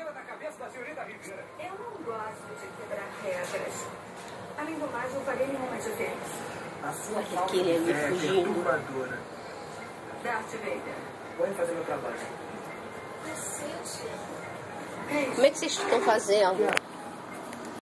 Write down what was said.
Eu não gosto de quebrar regras. Além do mais, não farei nenhuma diferença. A sua Olha falta aquele de ali fé é fugindo. perturbadora. Darth Vader. Pode fazer meu trabalho. Como é que vocês estão fazendo?